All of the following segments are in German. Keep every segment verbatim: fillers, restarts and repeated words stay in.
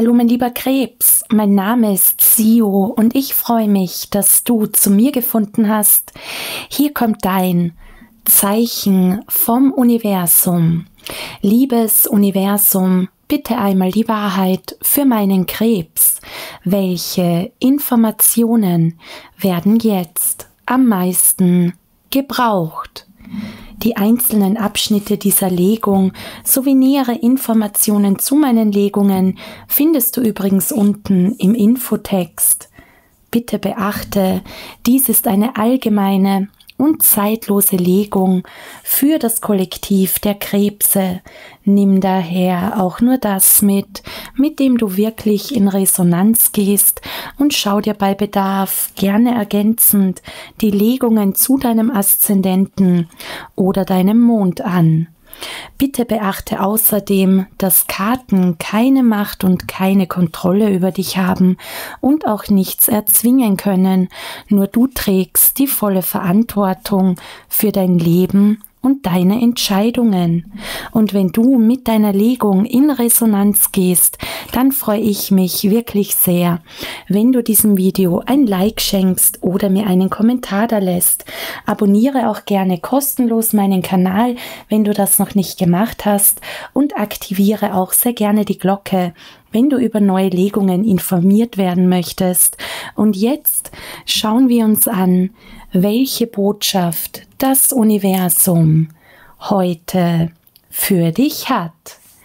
Hallo mein lieber Krebs, mein Name ist Sio und ich freue mich, dass du zu mir gefunden hast. Hier kommt dein Zeichen vom Universum. Liebes Universum, bitte einmal die Wahrheit für meinen Krebs. Welche Informationen werden jetzt am meisten gebraucht? Die einzelnen Abschnitte dieser Legung sowie nähere Informationen zu meinen Legungen findest du übrigens unten im Infotext. Bitte beachte, dies ist eine allgemeine und zeitlose Legung für das Kollektiv der Krebse. Nimm daher auch nur das mit, mit dem du wirklich in Resonanz gehst und schau dir bei Bedarf gerne ergänzend die Legungen zu deinem Aszendenten oder deinem Mond an. Bitte beachte außerdem, dass Karten keine Macht und keine Kontrolle über dich haben und auch nichts erzwingen können. Nur du trägst die volle Verantwortung für dein Leben und deine Entscheidungen. Und wenn du mit deiner Legung in Resonanz gehst, dann freue ich mich wirklich sehr, wenn du diesem Video ein Like schenkst oder mir einen Kommentar da lässt. Abonniere auch gerne kostenlos meinen Kanal, wenn du das noch nicht gemacht hast, und aktiviere auch sehr gerne die Glocke, wenn du über neue Legungen informiert werden möchtest. Und jetzt schauen wir uns an, welche Botschaft das Universum heute für dich hat.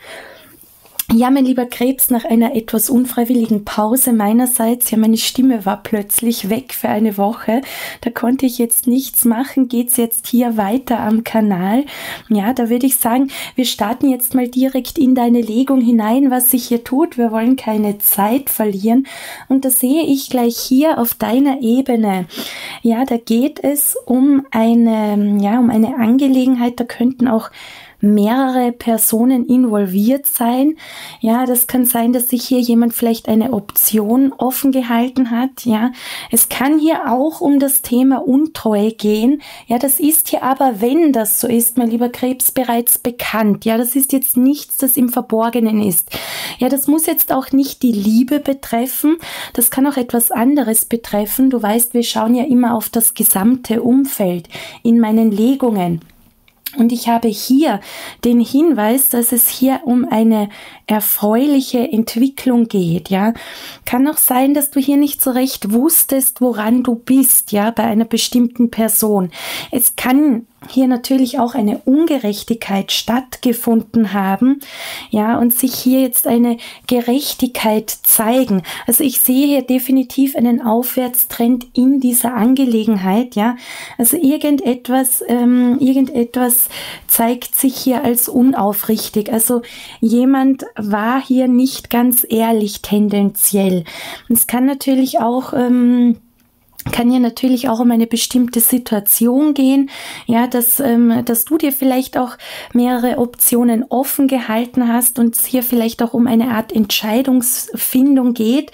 Ja, mein lieber Krebs, nach einer etwas unfreiwilligen Pause meinerseits, ja, meine Stimme war plötzlich weg für eine Woche, da konnte ich jetzt nichts machen, geht's jetzt hier weiter am Kanal. Ja, da würde ich sagen, wir starten jetzt mal direkt in deine Legung hinein, was sich hier tut. Wir wollen keine Zeit verlieren und da sehe ich gleich hier auf deiner Ebene, ja, da geht es um eine, ja, um eine Angelegenheit, da könnten auch mehrere Personen involviert sein. Ja, das kann sein, dass sich hier jemand vielleicht eine Option offen gehalten hat. Ja, es kann hier auch um das Thema Untreue gehen. Ja, das ist hier aber, wenn das so ist, mein lieber Krebs, bereits bekannt. Ja, das ist jetzt nichts, das im Verborgenen ist. Ja, das muss jetzt auch nicht die Liebe betreffen. Das kann auch etwas anderes betreffen. Du weißt, wir schauen ja immer auf das gesamte Umfeld in meinen Legungen. Und ich habe hier den Hinweis, dass es hier um eine erfreuliche Entwicklung geht, ja. Kann auch sein, dass du hier nicht so recht wusstest, woran du bist, ja, bei einer bestimmten Person. Es kann hier natürlich auch eine Ungerechtigkeit stattgefunden haben, ja, und sich hier jetzt eine Gerechtigkeit zeigen. Also ich sehe hier definitiv einen Aufwärtstrend in dieser Angelegenheit, ja. Also irgendetwas, ähm, irgendetwas zeigt sich hier als unaufrichtig. Also jemand war hier nicht ganz ehrlich tendenziell. Es kann natürlich auch ähm, kann hier natürlich auch um eine bestimmte Situation gehen, ja, dass, ähm, dass du dir vielleicht auch mehrere Optionen offen gehalten hast und es hier vielleicht auch um eine Art Entscheidungsfindung geht.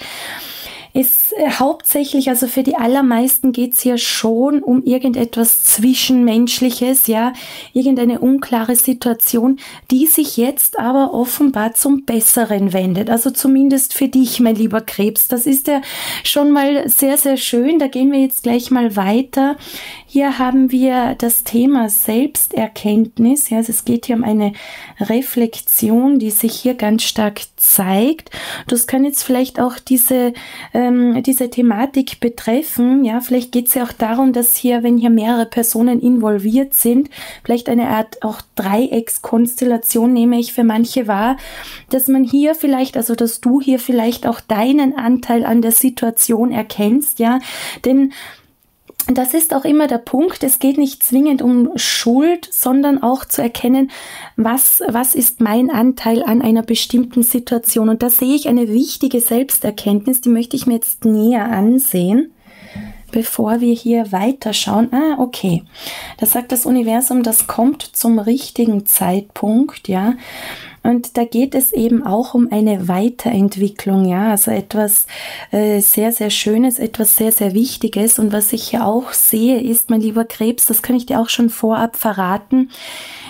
Ist äh, hauptsächlich, also für die allermeisten geht es hier schon um irgendetwas Zwischenmenschliches, ja, irgendeine unklare Situation, die sich jetzt aber offenbar zum Besseren wendet. Also zumindest für dich, mein lieber Krebs. Das ist ja schon mal sehr, sehr schön. Da gehen wir jetzt gleich mal weiter. Hier haben wir das Thema Selbsterkenntnis. Ja, also es geht hier um eine Reflexion, die sich hier ganz stark zeigt. Das kann jetzt vielleicht auch diese ähm, diese Thematik betreffen. Ja, vielleicht geht es ja auch darum, dass hier, wenn hier mehrere Personen involviert sind, vielleicht eine Art auch Dreieckskonstellation nehme ich für manche wahr, dass man hier vielleicht, also dass du hier vielleicht auch deinen Anteil an der Situation erkennst. Ja, denn das ist auch immer der Punkt, es geht nicht zwingend um Schuld, sondern auch zu erkennen, was, was ist mein Anteil an einer bestimmten Situation. Und da sehe ich eine wichtige Selbsterkenntnis, die möchte ich mir jetzt näher ansehen, bevor wir hier weiterschauen. Ah, okay. Da sagt das Universum, das kommt zum richtigen Zeitpunkt, ja. Und da geht es eben auch um eine Weiterentwicklung, ja, also etwas äh, sehr, sehr Schönes, etwas sehr, sehr Wichtiges. Und was ich hier auch sehe, ist, mein lieber Krebs, das kann ich dir auch schon vorab verraten,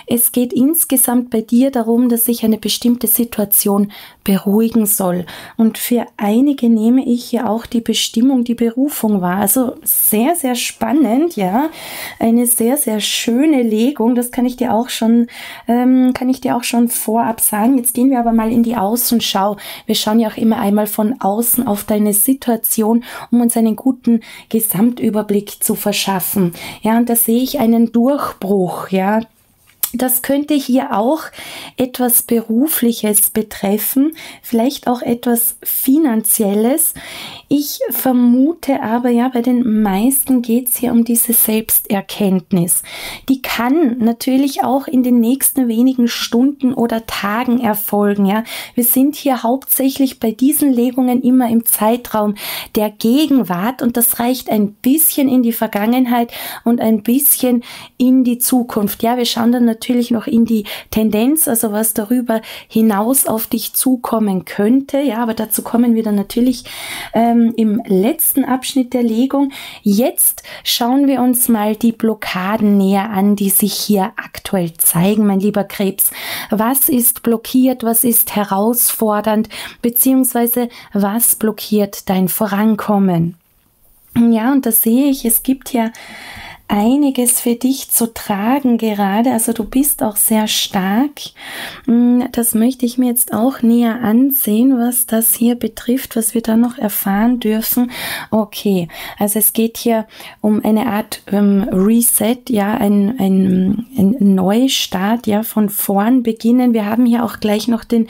Es geht insgesamt bei dir darum, dass sich eine bestimmte Situation beruhigen soll. Und für einige nehme ich hier auch die Bestimmung, die Berufung wahr. Also sehr, sehr spannend, ja. Eine sehr, sehr schöne Legung. Das kann ich dir auch schon, ähm, kann ich dir auch schon vorab sagen. Jetzt gehen wir aber mal in die Außenschau. Wir schauen ja auch immer einmal von außen auf deine Situation, um uns einen guten Gesamtüberblick zu verschaffen. Ja, und da sehe ich einen Durchbruch, ja. Das könnte hier auch etwas Berufliches betreffen, vielleicht auch etwas Finanzielles. Ich vermute aber, ja, bei den meisten geht es hier um diese Selbsterkenntnis. Die kann natürlich auch in den nächsten wenigen Stunden oder Tagen erfolgen. Ja. Wir sind hier hauptsächlich bei diesen Legungen immer im Zeitraum der Gegenwart und das reicht ein bisschen in die Vergangenheit und ein bisschen in die Zukunft. Ja, wir schauen dann natürlich natürlich noch in die Tendenz, also was darüber hinaus auf dich zukommen könnte. Ja, aber dazu kommen wir dann natürlich ähm, im letzten Abschnitt der Legung. Jetzt schauen wir uns mal die Blockaden näher an, die sich hier aktuell zeigen, mein lieber Krebs. Was ist blockiert, was ist herausfordernd, beziehungsweise was blockiert dein Vorankommen? Ja, und da sehe ich, es gibt ja einiges für dich zu tragen gerade, also du bist auch sehr stark. Das möchte ich mir jetzt auch näher ansehen, was das hier betrifft, was wir da noch erfahren dürfen. Okay, also es geht hier um eine Art ähm, Reset, ja, ein, ein, ein Neustart, ja, von vorn beginnen. Wir haben hier auch gleich noch den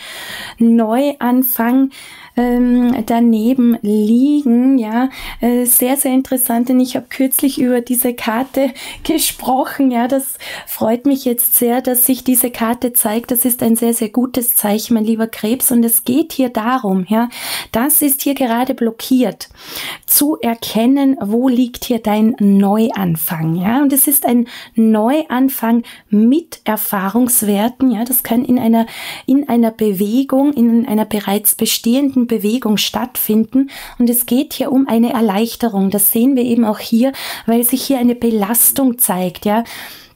Neuanfang Ähm, daneben liegen, ja, äh, sehr, sehr interessant, denn ich habe kürzlich über diese Karte gesprochen, ja, das freut mich jetzt sehr, dass sich diese Karte zeigt, das ist ein sehr, sehr gutes Zeichen, mein lieber Krebs, und es geht hier darum, ja, das ist hier gerade blockiert, zu erkennen, wo liegt hier dein Neuanfang, ja, und es ist ein Neuanfang mit Erfahrungswerten, ja, das kann in einer, in einer Bewegung, in einer bereits bestehenden Bewegung stattfinden und es geht hier um eine Erleichterung. Das sehen wir eben auch hier, weil sich hier eine Belastung zeigt, ja.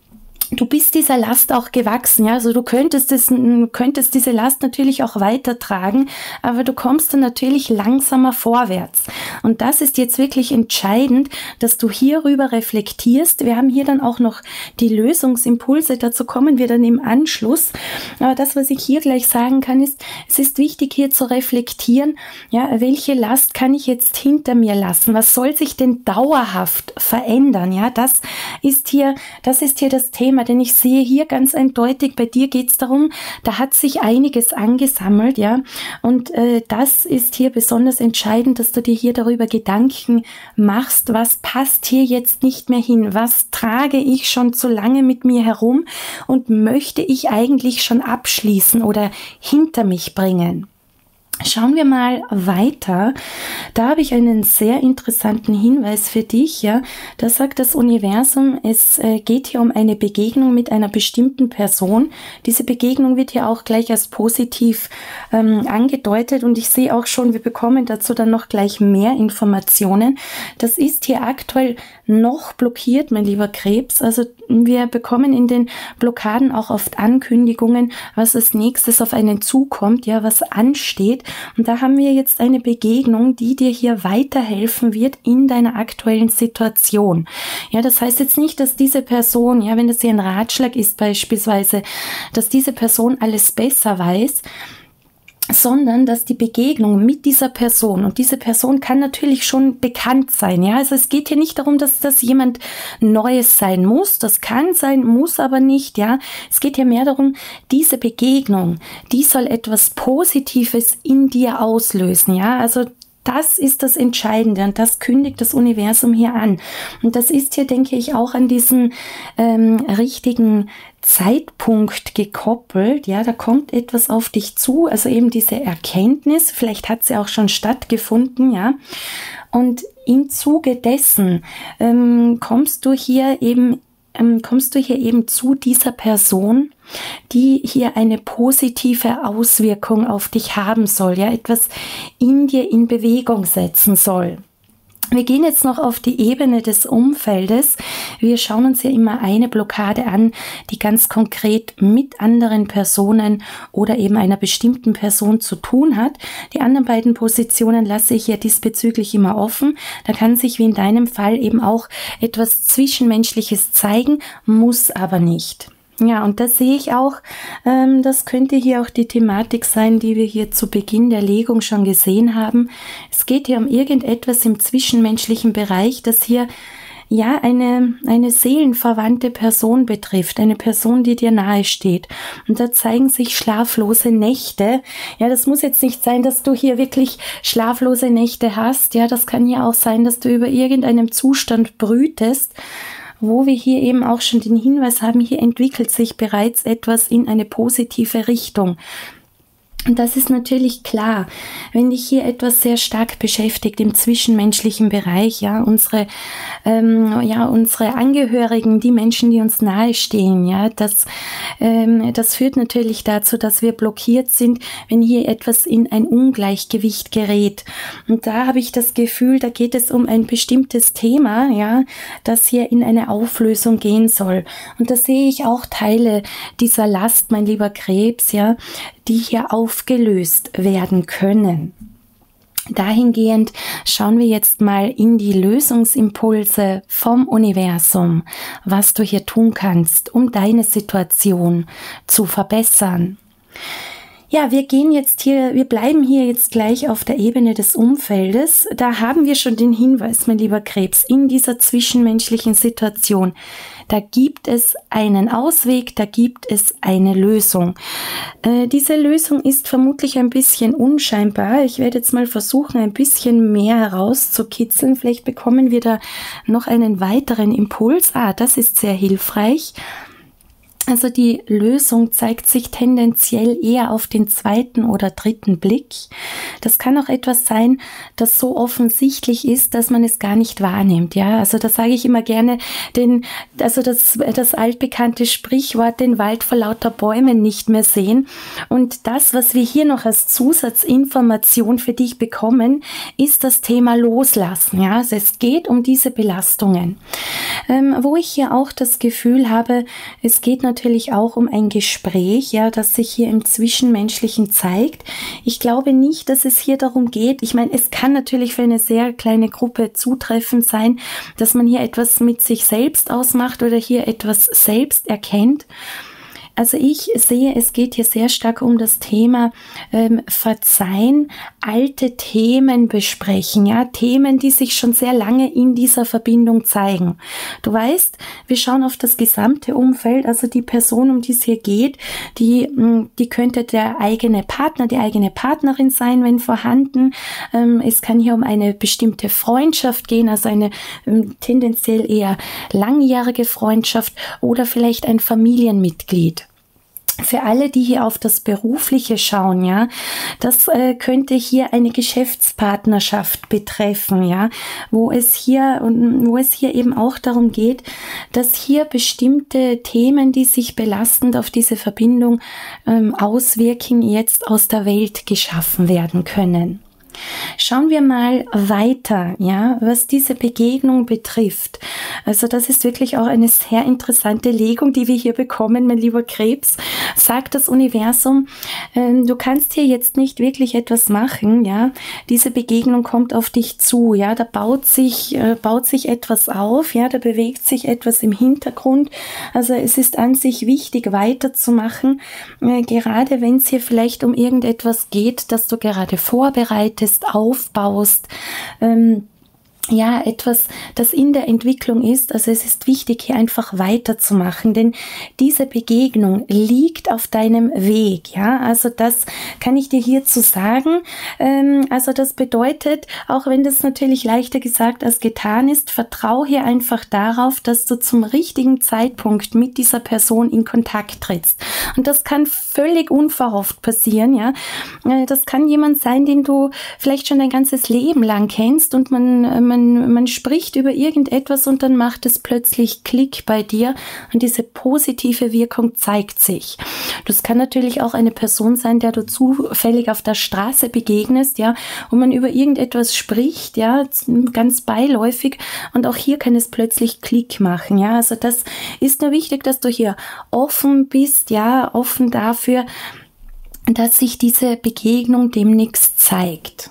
Du bist dieser Last auch gewachsen, ja, also du könntest es, könntest diese Last natürlich auch weitertragen, aber du kommst dann natürlich langsamer vorwärts. Und das ist jetzt wirklich entscheidend, dass du hierüber reflektierst. Wir haben hier dann auch noch die Lösungsimpulse, dazu kommen wir dann im Anschluss. Aber das, was ich hier gleich sagen kann, ist, es ist wichtig hier zu reflektieren, ja, welche Last kann ich jetzt hinter mir lassen? Was soll sich denn dauerhaft verändern? Ja, das ist hier, das ist hier das Thema. Denn ich sehe hier ganz eindeutig, bei dir geht es darum, da hat sich einiges angesammelt, ja, und äh, das ist hier besonders entscheidend, dass du dir hier darüber Gedanken machst, was passt hier jetzt nicht mehr hin, was trage ich schon zu lange mit mir herum und möchte ich eigentlich schon abschließen oder hinter mich bringen. Schauen wir mal weiter. Da habe ich einen sehr interessanten Hinweis für dich. Ja, da sagt das Universum, es äh, geht hier um eine Begegnung mit einer bestimmten Person. Diese Begegnung wird hier auch gleich als positiv ähm, angedeutet und ich sehe auch schon, wir bekommen dazu dann noch gleich mehr Informationen. Das ist hier aktuell noch blockiert, mein lieber Krebs. Also wir bekommen in den Blockaden auch oft Ankündigungen, was als nächstes auf einen zukommt, ja, was ansteht. Und da haben wir jetzt eine Begegnung, die dir hier weiterhelfen wird in deiner aktuellen Situation. Ja, das heißt jetzt nicht, dass diese Person, ja, wenn das hier ein Ratschlag ist beispielsweise, dass diese Person alles besser weiß, sondern dass die Begegnung mit dieser Person, und diese Person kann natürlich schon bekannt sein, ja, also es geht hier nicht darum, dass das jemand Neues sein muss, das kann sein, muss aber nicht, ja, es geht hier mehr darum, diese Begegnung, die soll etwas Positives in dir auslösen, ja, also das ist das Entscheidende und das kündigt das Universum hier an. Und das ist hier, denke ich, auch an diesen ähm, richtigen Zeitpunkt gekoppelt. Ja, da kommt etwas auf dich zu, also eben diese Erkenntnis, vielleicht hat sie auch schon stattgefunden, ja. Und im Zuge dessen ähm, kommst du hier eben kommst du hier eben zu dieser Person, die hier eine positive Auswirkung auf dich haben soll, ja, etwas in dir in Bewegung setzen soll. Wir gehen jetzt noch auf die Ebene des Umfeldes. Wir schauen uns ja immer eine Blockade an, die ganz konkret mit anderen Personen oder eben einer bestimmten Person zu tun hat. Die anderen beiden Positionen lasse ich ja diesbezüglich immer offen. Da kann sich wie in deinem Fall eben auch etwas Zwischenmenschliches zeigen, muss aber nicht. Ja, und das sehe ich auch, ähm, das könnte hier auch die Thematik sein, die wir hier zu Beginn der Legung schon gesehen haben. Es geht hier um irgendetwas im zwischenmenschlichen Bereich, das hier ja eine, eine seelenverwandte Person betrifft, eine Person, die dir nahe steht. Und da zeigen sich schlaflose Nächte. Ja, das muss jetzt nicht sein, dass du hier wirklich schlaflose Nächte hast. Ja, das kann ja auch sein, dass du über irgendeinem Zustand brütest, wo wir hier eben auch schon den Hinweis haben, hier entwickelt sich bereits etwas in eine positive Richtung. Und das ist natürlich klar, wenn dich hier etwas sehr stark beschäftigt im zwischenmenschlichen Bereich, ja, unsere, ähm, ja, unsere Angehörigen, die Menschen, die uns nahestehen, ja, das, ähm, das führt natürlich dazu, dass wir blockiert sind, wenn hier etwas in ein Ungleichgewicht gerät. Und da habe ich das Gefühl, da geht es um ein bestimmtes Thema, ja, das hier in eine Auflösung gehen soll. Und da sehe ich auch Teile dieser Last, mein lieber Krebs, ja, die hier aufgelöst werden können. Dahingehend schauen wir jetzt mal in die Lösungsimpulse vom Universum, was du hier tun kannst, um deine Situation zu verbessern. Ja, wir gehen jetzt hier, wir bleiben hier jetzt gleich auf der Ebene des Umfeldes. Da haben wir schon den Hinweis, mein lieber Krebs, in dieser zwischenmenschlichen Situation. Da gibt es einen Ausweg, da gibt es eine Lösung. Äh, diese Lösung ist vermutlich ein bisschen unscheinbar. Ich werde jetzt mal versuchen, ein bisschen mehr herauszukitzeln. Vielleicht bekommen wir da noch einen weiteren Impuls. Ah, das ist sehr hilfreich. Also die Lösung zeigt sich tendenziell eher auf den zweiten oder dritten Blick. Das kann auch etwas sein, das so offensichtlich ist, dass man es gar nicht wahrnimmt. Ja, also da sage ich immer gerne, den, also das, das altbekannte Sprichwort, den Wald vor lauter Bäumen nicht mehr sehen. Und das, was wir hier noch als Zusatzinformation für dich bekommen, ist das Thema Loslassen. Ja, also es geht um diese Belastungen. Ähm, wo ich hier auch das Gefühl habe, es geht natürlich natürlich auch um ein Gespräch, ja, das sich hier im Zwischenmenschlichen zeigt. Ich glaube nicht, dass es hier darum geht, ich meine, es kann natürlich für eine sehr kleine Gruppe zutreffend sein, dass man hier etwas mit sich selbst ausmacht oder hier etwas selbst erkennt. Also ich sehe, es geht hier sehr stark um das Thema ähm, Verzeihen, alte Themen besprechen, ja, Themen, die sich schon sehr lange in dieser Verbindung zeigen. Du weißt, wir schauen auf das gesamte Umfeld, also die Person, um die es hier geht, die, die könnte der eigene Partner, die eigene Partnerin sein, wenn vorhanden. Ähm, es kann hier um eine bestimmte Freundschaft gehen, also eine ähm, tendenziell eher langjährige Freundschaft oder vielleicht ein Familienmitglied. Für alle, die hier auf das Berufliche schauen, ja, das äh, könnte hier eine Geschäftspartnerschaft betreffen, ja, wo es hier wo es hier eben auch darum geht, dass hier bestimmte Themen, die sich belastend auf diese Verbindung ähm, auswirken, jetzt aus der Welt geschaffen werden können. Schauen wir mal weiter, ja, was diese Begegnung betrifft. Also das ist wirklich auch eine sehr interessante Legung, die wir hier bekommen, mein lieber Krebs. Sagt das Universum, äh, du kannst hier jetzt nicht wirklich etwas machen, ja. Diese Begegnung kommt auf dich zu, ja. Da baut sich, äh, baut sich etwas auf, ja. Da bewegt sich etwas im Hintergrund. Also es ist an sich wichtig, weiterzumachen, äh, gerade wenn es hier vielleicht um irgendetwas geht, das du gerade vorbereitest, aufbaust, ähm, ja, etwas, das in der Entwicklung ist. Also es ist wichtig, hier einfach weiterzumachen, denn diese Begegnung liegt auf deinem Weg, ja, also das kann ich dir hierzu sagen. Ähm, also das bedeutet, auch wenn das natürlich leichter gesagt als getan ist, vertrau hier einfach darauf, dass du zum richtigen Zeitpunkt mit dieser Person in Kontakt trittst. Und das kann völlig unverhofft passieren, ja. Das kann jemand sein, den du vielleicht schon dein ganzes Leben lang kennst und man, man man, man spricht über irgendetwas und dann macht es plötzlich Klick bei dir und diese positive Wirkung zeigt sich. Das kann natürlich auch eine Person sein, der du zufällig auf der Straße begegnest, ja, und man über irgendetwas spricht, ja, ganz beiläufig und auch hier kann es plötzlich Klick machen, ja. Also das ist nur wichtig, dass du hier offen bist, ja, offen dafür, dass sich diese Begegnung demnächst zeigt.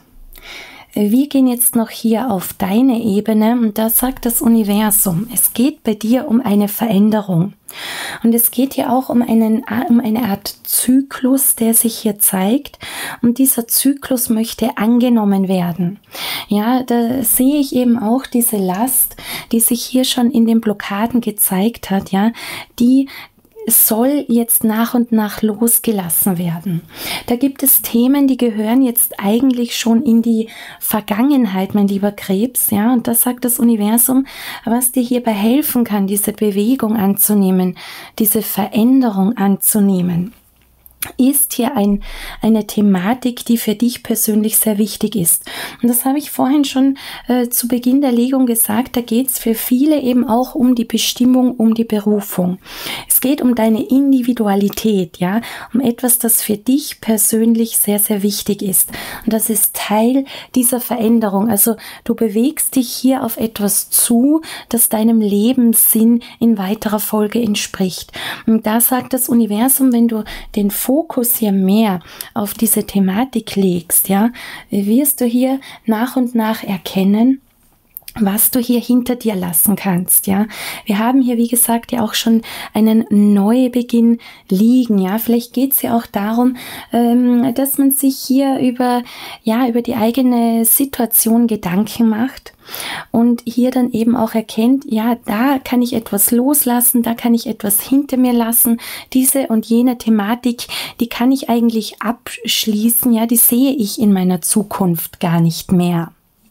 Wir gehen jetzt noch hier auf deine Ebene und da sagt das Universum, es geht bei dir um eine Veränderung. Und es geht hier auch um, einen, um eine Art Zyklus, der sich hier zeigt. Und dieser Zyklus möchte angenommen werden. Ja, da sehe ich eben auch diese Last, die sich hier schon in den Blockaden gezeigt hat, ja, die soll jetzt nach und nach losgelassen werden. Da gibt es Themen, die gehören jetzt eigentlich schon in die Vergangenheit, mein lieber Krebs, ja, und das sagt das Universum, was dir hierbei helfen kann, diese Bewegung anzunehmen, diese Veränderung anzunehmen. Ist hier ein, eine Thematik, die für dich persönlich sehr wichtig ist. Und das habe ich vorhin schon äh, zu Beginn der Legung gesagt, da geht es für viele eben auch um die Bestimmung, um die Berufung. Es geht um deine Individualität, ja, um etwas, das für dich persönlich sehr, sehr wichtig ist. Und das ist Teil dieser Veränderung. Also du bewegst dich hier auf etwas zu, das deinem Lebenssinn in weiterer Folge entspricht. Und da sagt das Universum, wenn du den Fokus hier mehr auf diese Thematik legst, ja, wirst du hier nach und nach erkennen, was du hier hinter dir lassen kannst, ja. Wir haben hier, wie gesagt, ja auch schon einen Neubeginn liegen, ja. Vielleicht geht es ja auch darum, ähm, dass man sich hier über, ja, über die eigene Situation Gedanken macht und hier dann eben auch erkennt, ja, da kann ich etwas loslassen, da kann ich etwas hinter mir lassen, diese und jene Thematik, die kann ich eigentlich abschließen, ja, die sehe ich in meiner Zukunft gar nicht mehr.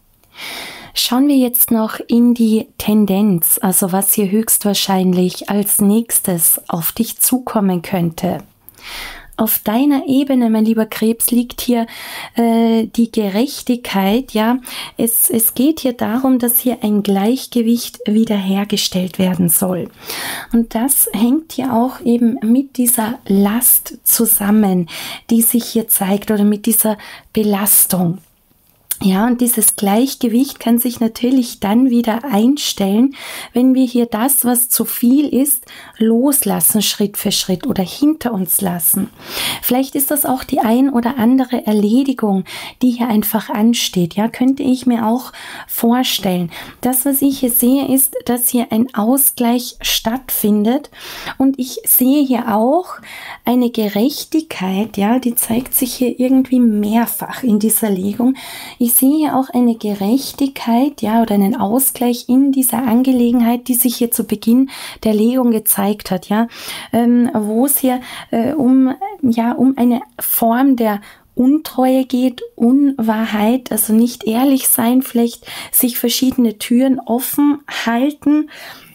Schauen wir jetzt noch in die Tendenz, also was hier höchstwahrscheinlich als nächstes auf dich zukommen könnte. Auf deiner Ebene, mein lieber Krebs, liegt hier äh, die Gerechtigkeit, ja. Es, es geht hier darum, dass hier ein Gleichgewicht wiederhergestellt werden soll. Und das hängt hier auch eben mit dieser Last zusammen, die sich hier zeigt, oder mit dieser Belastung. Ja, und dieses Gleichgewicht kann sich natürlich dann wieder einstellen, wenn wir hier das, was zu viel ist, loslassen, Schritt für Schritt oder hinter uns lassen. Vielleicht ist das auch die ein oder andere Erledigung, die hier einfach ansteht. Ja, könnte ich mir auch vorstellen. Das, was ich hier sehe, ist, dass hier ein Ausgleich stattfindet und ich sehe hier auch eine Gerechtigkeit, ja, die zeigt sich hier irgendwie mehrfach in dieser Legung. Ich sehe hier auch eine Gerechtigkeit, ja, oder einen Ausgleich in dieser Angelegenheit, die sich hier zu Beginn der Legung gezeigt hat, ja, ähm, wo es hier äh, um, ja, um eine Form der Untreue geht, Unwahrheit, also nicht ehrlich sein, vielleicht sich verschiedene Türen offen halten.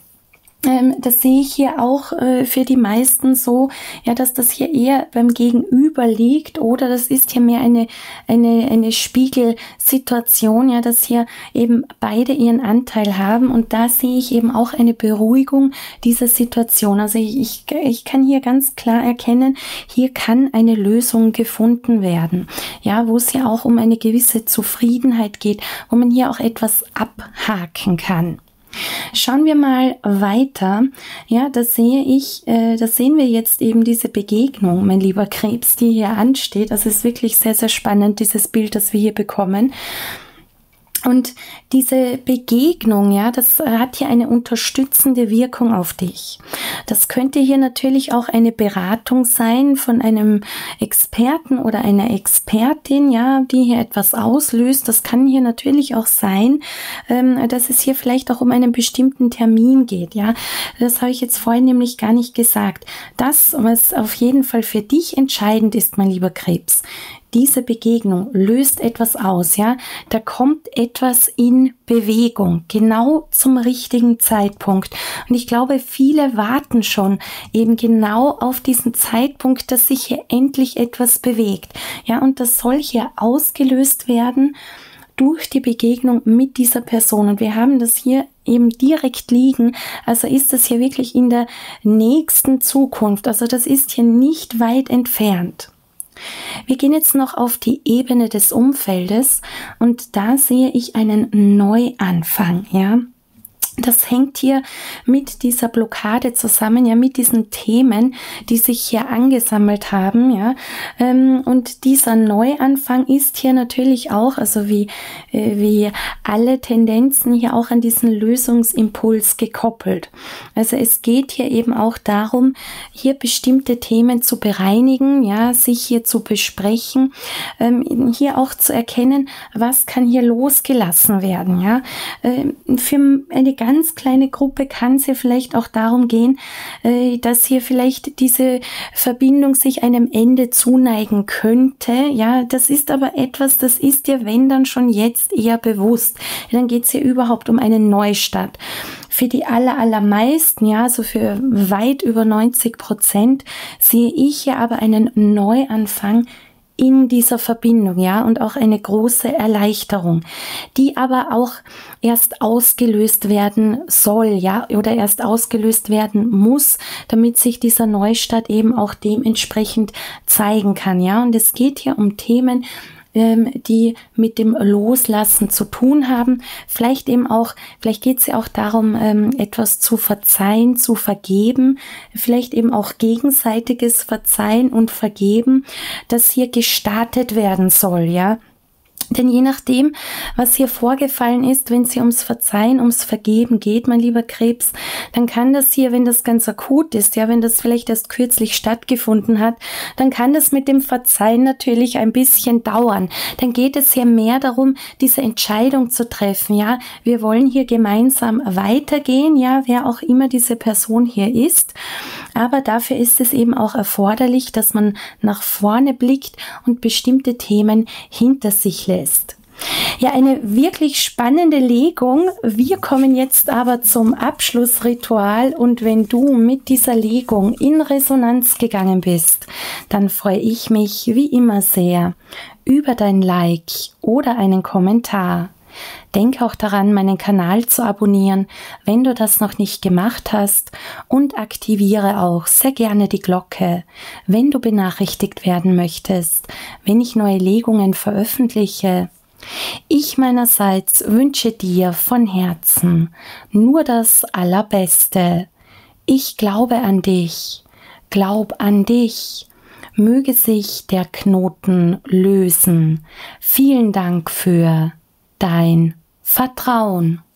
Ähm, das sehe ich hier auch äh, für die meisten so, ja, dass das hier eher beim Gegenüber liegt, oder das ist hier mehr eine eine eine Spiegelsituation, ja, dass hier eben beide ihren Anteil haben, und da sehe ich eben auch eine Beruhigung dieser Situation. Also ich, ich, ich kann hier ganz klar erkennen, hier kann eine Lösung gefunden werden, ja, wo es ja auch um eine gewisse Zufriedenheit geht, wo man hier auch etwas abhaken kann. Schauen wir mal weiter. Ja, da sehe ich, äh, da sehen wir jetzt eben diese Begegnung, mein lieber Krebs, die hier ansteht. Das ist wirklich sehr, sehr spannend, dieses Bild, das wir hier bekommen. Und diese Begegnung, ja, das hat hier eine unterstützende Wirkung auf dich. Das könnte hier natürlich auch eine Beratung sein von einem Experten oder einer Expertin, ja, die hier etwas auslöst. Das kann hier natürlich auch sein, ähm, dass es hier vielleicht auch um einen bestimmten Termin geht, ja. Das habe ich jetzt vorhin nämlich gar nicht gesagt. Das, was auf jeden Fall für dich entscheidend ist, mein lieber Krebs, diese Begegnung löst etwas aus, ja, da kommt etwas in Bewegung, genau zum richtigen Zeitpunkt. Und ich glaube, viele warten schon eben genau auf diesen Zeitpunkt, dass sich hier endlich etwas bewegt. Ja, und das soll hier ausgelöst werden durch die Begegnung mit dieser Person. Und wir haben das hier eben direkt liegen, also ist das hier wirklich in der nächsten Zukunft, also das ist hier nicht weit entfernt. Wir gehen jetzt noch auf die Ebene des Umfeldes und da sehe ich einen Neuanfang, ja. Das hängt hier mit dieser Blockade zusammen, ja, mit diesen Themen, die sich hier angesammelt haben, ja. Und dieser Neuanfang ist hier natürlich auch, also wie, wie alle Tendenzen hier auch an diesen Lösungsimpuls gekoppelt. Also es geht hier eben auch darum, hier bestimmte Themen zu bereinigen, ja, sich hier zu besprechen, hier auch zu erkennen, was kann hier losgelassen werden, ja. Für eine ganz kleine Gruppe kann es ja vielleicht auch darum gehen, äh, dass hier vielleicht diese Verbindung sich einem Ende zuneigen könnte. Ja, das ist aber etwas, das ist ja, wenn dann schon jetzt eher bewusst. Dann geht es hier überhaupt um einen Neustart. Für die aller, allermeisten, ja, so für weit über neunzig Prozent, sehe ich ja aber einen Neuanfang in dieser Verbindung, ja, und auch eine große Erleichterung, die aber auch erst ausgelöst werden soll, ja, oder erst ausgelöst werden muss, damit sich dieser Neustart eben auch dementsprechend zeigen kann, ja, und es geht hier um Themen, die mit dem Loslassen zu tun haben. Vielleicht eben auch, vielleicht geht es ja auch darum, etwas zu verzeihen, zu vergeben, vielleicht eben auch gegenseitiges Verzeihen und Vergeben, das hier gestartet werden soll, ja. Denn je nachdem, was hier vorgefallen ist, wenn es hier ums Verzeihen, ums Vergeben geht, mein lieber Krebs, dann kann das hier, wenn das ganz akut ist, ja, wenn das vielleicht erst kürzlich stattgefunden hat, dann kann das mit dem Verzeihen natürlich ein bisschen dauern. Dann geht es hier mehr darum, diese Entscheidung zu treffen, ja. Wir wollen hier gemeinsam weitergehen, ja, wer auch immer diese Person hier ist. Aber dafür ist es eben auch erforderlich, dass man nach vorne blickt und bestimmte Themen hinter sich lässt. Ja, eine wirklich spannende Legung. Wir kommen jetzt aber zum Abschlussritual und wenn du mit dieser Legung in Resonanz gegangen bist, dann freue ich mich wie immer sehr über dein Like oder einen Kommentar. Denk auch daran, meinen Kanal zu abonnieren, wenn du das noch nicht gemacht hast, und aktiviere auch sehr gerne die Glocke, wenn du benachrichtigt werden möchtest, wenn ich neue Legungen veröffentliche. Ich meinerseits wünsche dir von Herzen nur das Allerbeste. Ich glaube an dich, glaub an dich. Möge sich der Knoten lösen. Vielen Dank für dein Vertrauen.